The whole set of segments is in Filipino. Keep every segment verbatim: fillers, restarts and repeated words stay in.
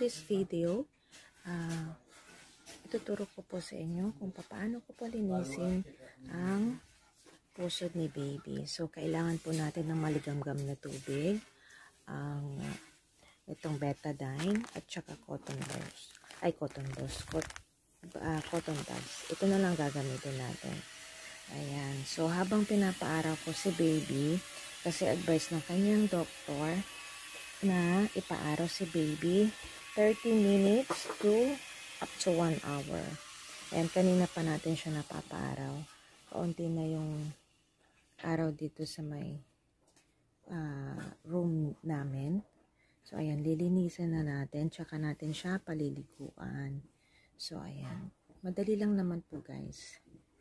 this video, uh, ituturo ko po sa inyo kung paano ko po linisin ang pusod ni baby. So, kailangan po natin ng maligamgam na tubig, ang uh, itong betadine, at saka cotton balls. Ay, cotton balls. Cot, uh, cotton pads. Ito na lang gagamitin natin. Ayan. So, habang pinapaaraw ko si baby, kasi advice ng kanyang doktor na ipaaraw si baby thirty minutes to up to one hour. Ayan, kanina pa natin siya napapaaraw. Kaunti na yung araw dito sa may uh, room namin. So, ayan, lilinisan na natin. Tsaka natin siya paliliguan. So, ayan. Madali lang naman po, guys.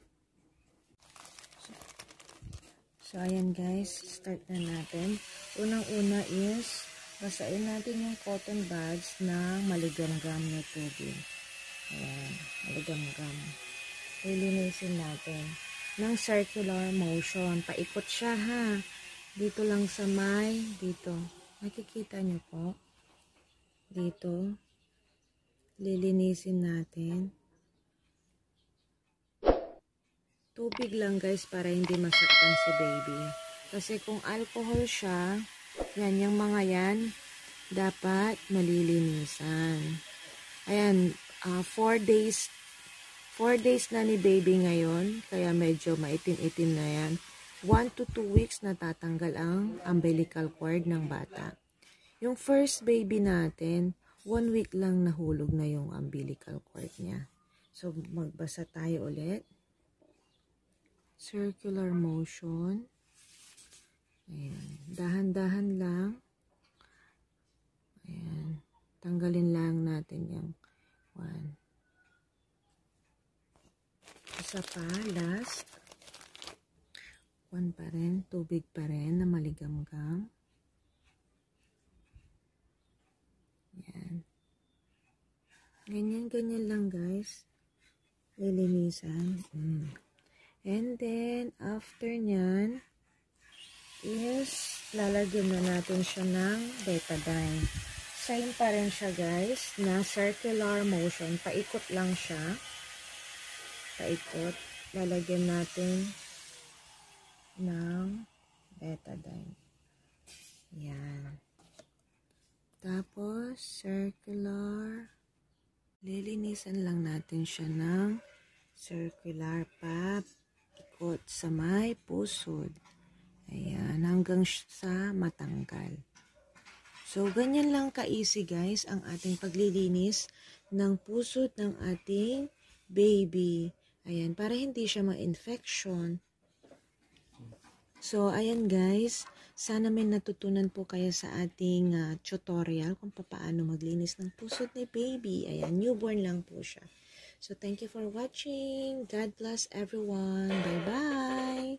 So, so ayan, guys. Start na natin. Unang-una is basain natin yung cotton buds ng maligamgam na tubig. Ayan, maligamgam. Lilinisin natin ng circular motion. Paikot siya, ha. Dito lang sa may, dito. Nakikita nyo po. Dito. Lilinisin natin. Tubig lang, guys, para hindi masaktan si baby. Kasi kung alcohol siya, yan, yung mga yan, dapat malilinisan. Ayan, uh, four days, four days na ni baby ngayon, kaya medyo maitim-itim na yan. one to two weeks natatanggal ang umbilical cord ng bata. Yung first baby natin, one week lang nahulog na yung umbilical cord niya. So, magbasa tayo ulit. Circular motion. Ayan. Dahan-dahan lang. Ayan. Tanggalin lang natin yung one. Isa pa, last. One pa rin. Tubig pa rin na maligamgam. Ayan. Ganyan-ganyan lang, guys. Lilinisan. Mm. And then, after nyan, is lalagyan na natin siya ng betadine. Same pa rin siya, guys, na circular motion. Paikot lang siya. Paikot. Lalagyan natin ng betadine. Yan. Tapos, circular. Lilinisan lang natin siya ng circular pa. Ikot sa may pusod. Ayan, hanggang sa matanggal. So, ganyan lang ka-easy, guys, ang ating paglilinis ng pusod ng ating baby. Ayan, para hindi siya ma-infection. So, ayan, guys. Sana may natutunan po kayo sa ating uh, tutorial kung paano maglinis ng pusod ni baby. Ayan, newborn lang po siya. So, thank you for watching. God bless everyone. Bye-bye.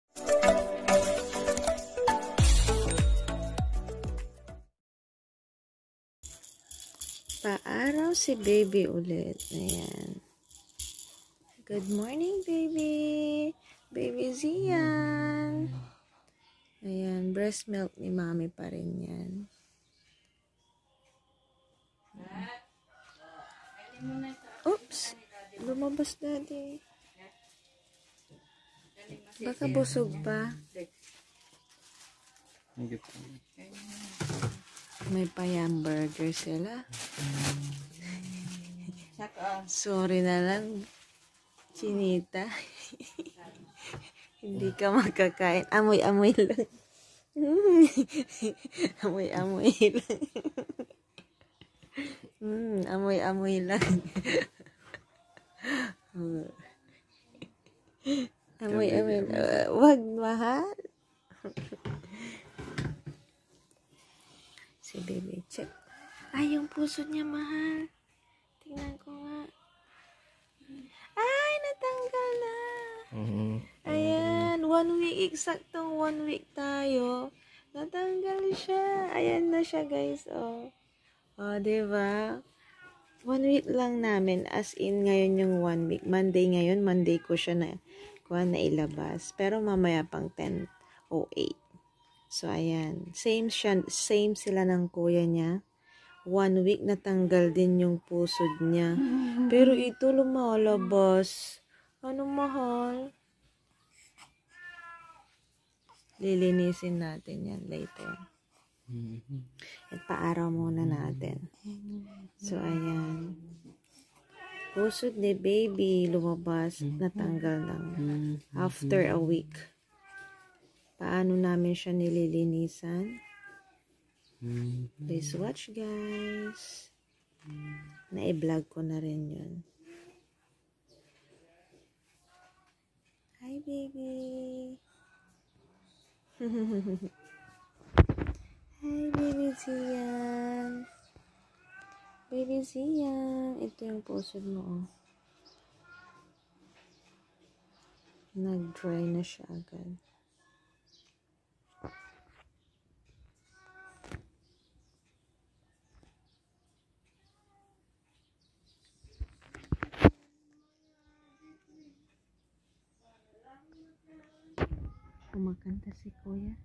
Paaraw si baby ulit. Ayan. Good morning, baby. Baby Zian. Ayan, breast milk ni mami pa rin yan. Oops! Lumabas na di. Baka busog pa. May payang burger sila. Sorry na lang, Chinita. Hindi ka makakain. Amoy-amoy lang. Amoy-amoy lang. Hmm, amoy-amoy lang. Amoy-amoy lang. Uh, wag, mahal. Si baby, check. Ay, yung puso niya, mahal. Tingnan ko nga. Ay, natanggal na. Mm-hmm. Ayan, one week, eksaktong one week tayo. Natanggal siya. Ayan na siya, guys, oh. Oh, diba? One week lang namin, as in ngayon yung one week. Monday ngayon, Monday ko siya na, kuha na ilabas. Pero mamaya pang ten oh eight. So, ayan. Same, siya, same sila ng kuya niya. one week natanggal din yung pusod niya. Pero ito lumalabas. Ano mahal? Lilinisin natin yan later. At paaraw muna natin. So, ayan. Pusod ni baby lumabas, natanggal lang after a week. Paano namin siya nililinisan? Please watch, guys. Na-i-vlog ko na rin yun. Hi, baby. Hi, baby Zian. Baby Zian. Ito yung pusod mo, oh. Nag-dry na siya agad. Kumakanta si Kuya.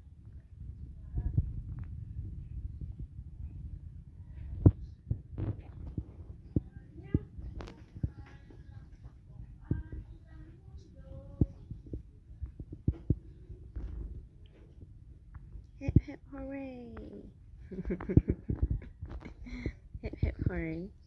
Hip hip hooray! Hip hip hooray!